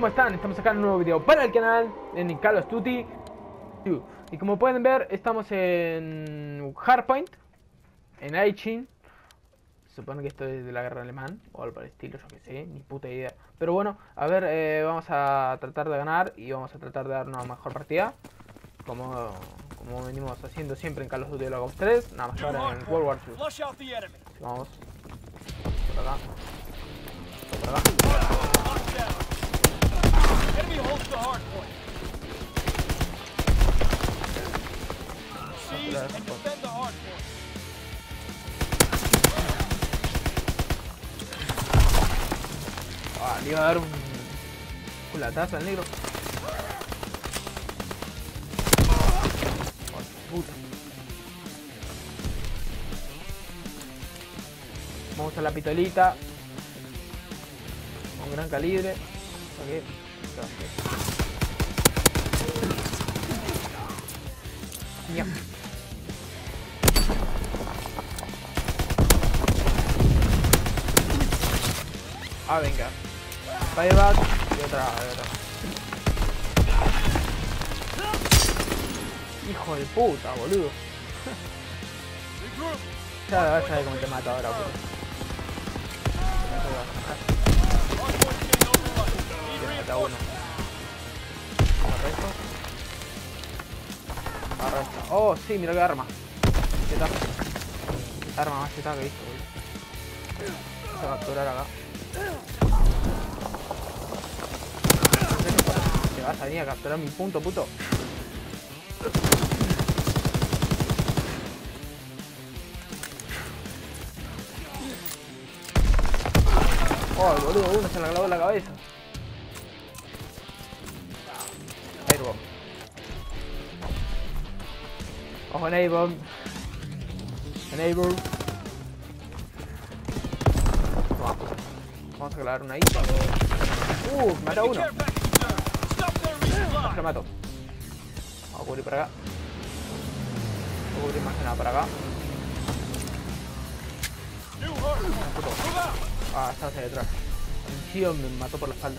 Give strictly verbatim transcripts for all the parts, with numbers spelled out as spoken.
¿cómo están? Estamos acá en un nuevo video para el canal en Call of Duty. Y como pueden ver, estamos en Hardpoint, en Aichin. Supongo que esto es de la guerra alemán o algo por el estilo, yo que sé, ni puta idea. Pero bueno, a ver, eh, vamos a tratar de ganar y vamos a tratar de dar una mejor partida, Como, como venimos haciendo siempre en Call of Duty Black Ops tres, nada más que ahora en World War dos. Así vamos por acá, por acá. Enemy holds the hard point. Seize and defend the hard point. Ah, le iba a dar un culatazo al negro. Oh, puta. Vamos a la pistolita con gran calibre. Okay. Ya. Ah, venga. Buyback y otra, y otra. Hijo de puta, boludo. Ya vas a ver cómo te mata ahora, boludo. Mata uno. Agarra esto. Agarra esto. Oh, sí, mira qué arma. ¿Qué tal? Arma más chetada que he visto, boludo. Vamos a capturar acá. Te vas a venir a capturar mi punto, puto. Oh, boludo, uno se le clavó en la cabeza. Airbomb. Ojo en Airbomb. En Airbomb. Vamos a clavar una ahí. Uh, mata a uno. No, lo mato. Vamos a cubrir para acá. Voy a cubrir más que nada para acá. Ah, está hacia detrás. El tío me mató por la espalda.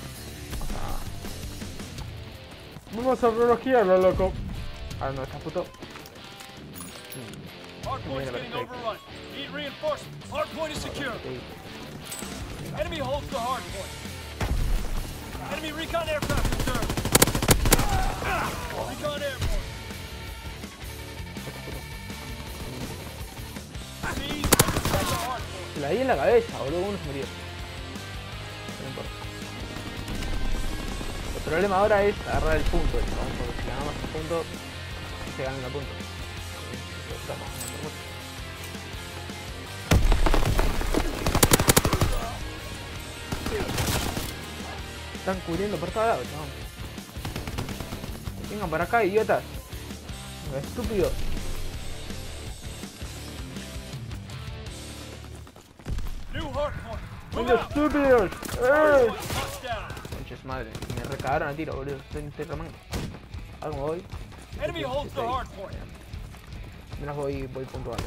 Vamos a relojearlo, loco. Ahora no está puto. Hardpoint's getting overrun. Need reinforcements. Hardpoint is secure. Enemy holds the hard point. Enemy recon aircraft observed. Recon airborne. Seize and defend the hard point. Se la di en la cabeza, boludo, uno se murió. No importa. El problema ahora es agarrar el punto. Vamos a ver si ganamos el punto, se gana el punto. Están cubriendo por todos lados, chavos. Vengan para acá, idiotas. Estúpidos. ¡Venga, estúpidos! ¡Eh! Conches madre, me recagaron a tiro, boludo. Estoy en terramán. Algo voy. Enemy holds the hard point. Menos voy, voy puntual.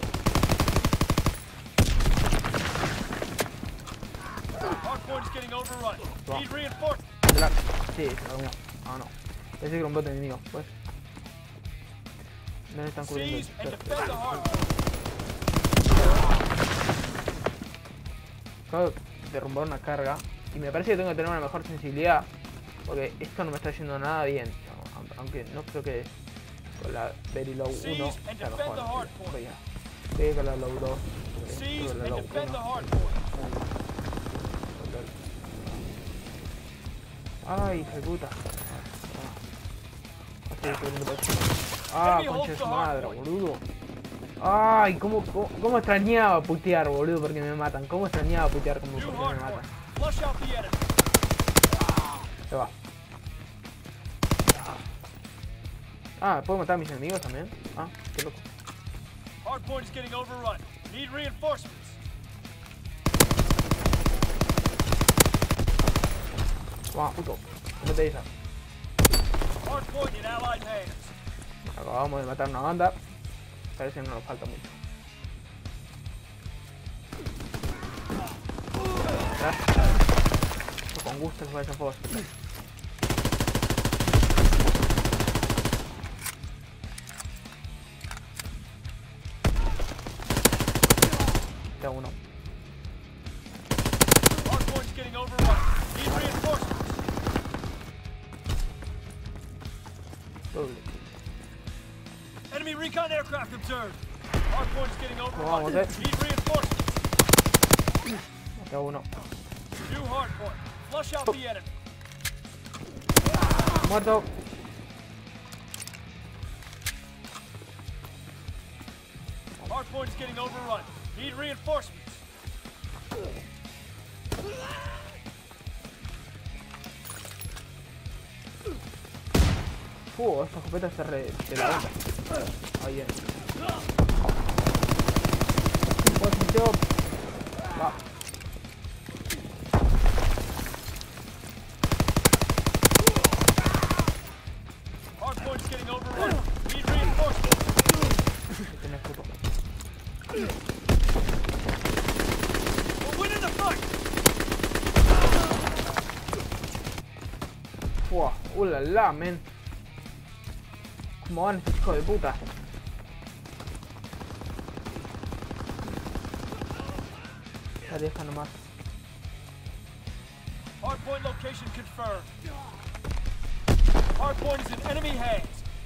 Hardpoint is getting overrun. Need reinforcements. Sí, alguno. Ah, no. Ese era un bote enemigo, pues. No le están cubriendo. Seize and defend the hard point. Acabo de derrumbar una carga. Y me parece que tengo que tener una mejor sensibilidad. Porque esto no me está yendo nada bien. Aunque no creo que con la Very Low uno sea mejor. Voy a con la Low dos. Seize and defend the hard point. Ay, hija de puta. Ah, concha de su madre, boludo. Ay, cómo, cómo, cómo extrañaba putear, boludo, porque me matan. Cómo extrañaba putear como porque me matan. Se va. Ah, ¿puedo matar a mis enemigos también? Ah, qué loco. Hardpoint is getting overrun. Need reinforcements. Vamos, puto. ¿Cómo te dices? Hardpoint in allied hands. Acabamos de matar una banda. Parece que no nos falta mucho. Con gusto se vaya a fuego. Enemy recon aircraft observed. Hardpoint is getting overrun. Vamos, eh. Need reinforcements. Mate a uno. New hardpoint. Flush out the enemy. Muerto. Hardpoint is getting overrun. Need reinforcements. Uh, esta escopeta se re... se la onda. Ahí viene. Pues mi job. Va. Hardpoint is getting overrun. Need reinforcements. Tiene escudo. We're winning the fight. Fua. Uh la la, men. ¿Cómo van estos hijos de puta? La deja nomás. Hardpoint location confirmed. Hardpoint is in enemy hands.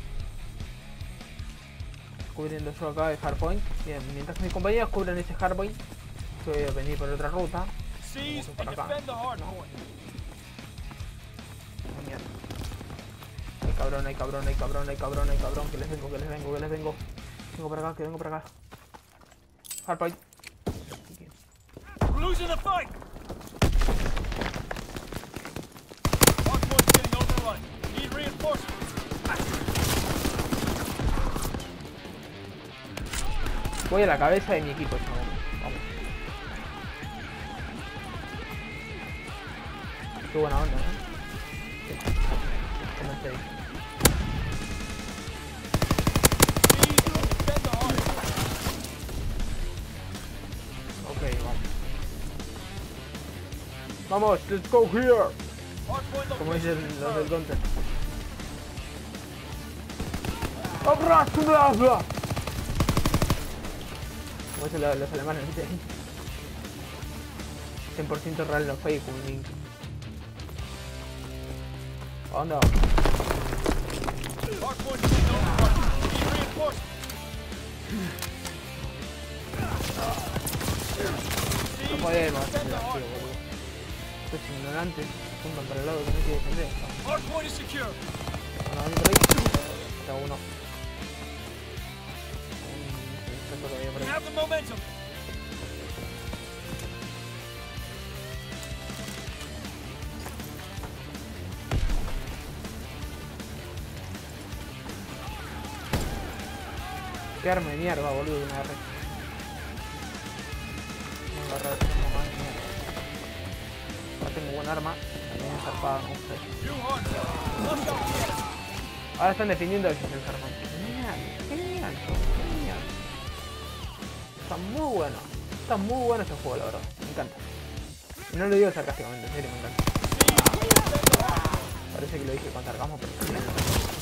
Cubriendo yo acá el hardpoint. Bien, mientras que mis compañeros cubren ese hardpoint, yo voy a venir por otra ruta. Seize Vamos and para acá. defend the hardpoint. Oh, mierda. Ay cabrón, ay cabrón, ay cabrón, ay cabrón, ay cabrón, que les vengo, que les vengo, que les vengo. Vengo para acá, que vengo para acá. Hardpoint. We're losing the fight. Hardpoint's getting overrun. Need reinforcements. Voy a la cabeza de mi equipo, chabón. Vamos. Qué buena onda, ¿eh? Sí. Comencé ahí. Seize and defend the hardpoint. Ok, vamos. Vamos, let's go here. Hardpoint Como location dicen los del confirmed. counter. ¡Abra, bla, bla! Como dicen los, los alemanes, ¿viste? cien por ciento real, no fake, un link. ¿A dónde vamos? Hardpoint's getting overrun. Need reinforcements. No podemos hacer así, boludo. Estos ignorantes apuntan para el lado que no quiere defender. Hardpoint is secure. Bueno, vamos por ahí. Está uno. Está todavía por We ahí. have the momentum. Qué arma de mierda, boludo, de una R. Voy a agarrar una más de mierda. Ahora tengo buen arma. También es zarpada, no sé. New hardpoint. Flush out the enemy. Ahora están defendiendo el Hardpoint. Genial, genial, genial. Está muy bueno. Está muy bueno este juego, la verdad. Me encanta. Y no lo digo sarcásticamente, en serio, me encanta. Seize and defend the hardpoint. Parece que lo dije con sarcasmo, pero está bien.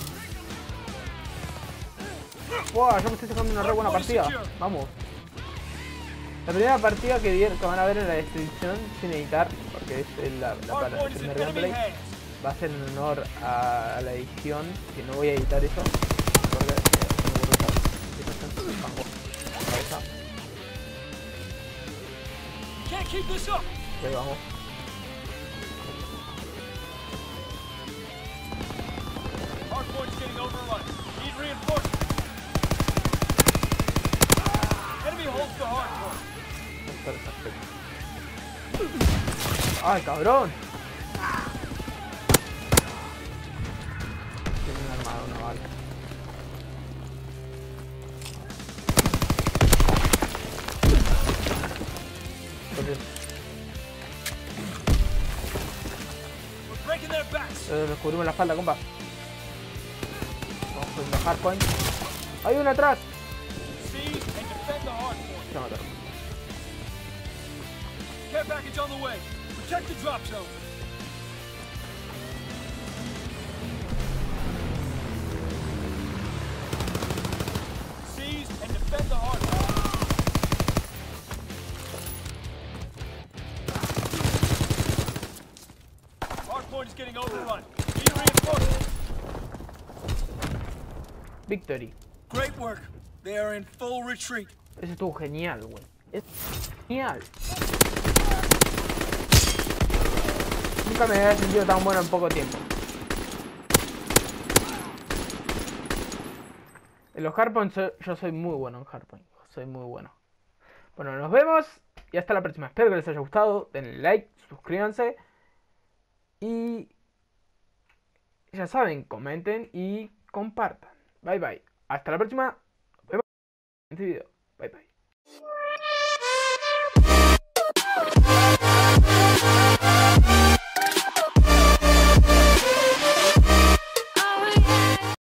Wow, yo me estoy sacando una re buena partida. Vamos. La primera partida que, dieron, que van a ver en la descripción sin editar, porque es el, la, la, la, el Hardpoint is in primer enemy gameplay, hands. va a ser en honor a, a la edición, que no voy a editar eso. Porque eh, me aburro. Cabeza. Can't keep this up. Ok, vamos. Hardpoint's getting overrun. Need reinforcements. Enemy holds the hardpoint. Perfecto. ¡Ay, cabrón! Tiene una armada, una bala. Entonces, We're breaking their backs. eh, les cubrimos la espalda, compa. Vamos con el hardpoint. ¡Hay uno atrás! Seize and defend the hardpoint. Se va a matar. Care package on the way. Protect the drop zone. Seize and defend the hardpoint. Hardpoint is getting overrun. Need reinforcements. Victory. Great work. They are in full retreat. Eso estuvo genial, güey. Es genial. Nunca me había sentido tan bueno en poco tiempo. En los hardpoints yo soy muy bueno en hardpoint. Soy muy bueno. Bueno, nos vemos y hasta la próxima. Espero que les haya gustado. Denle like, suscríbanse. Y ya saben, comenten y compartan. Bye bye. Hasta la próxima. Nos vemos en este video. Bye bye.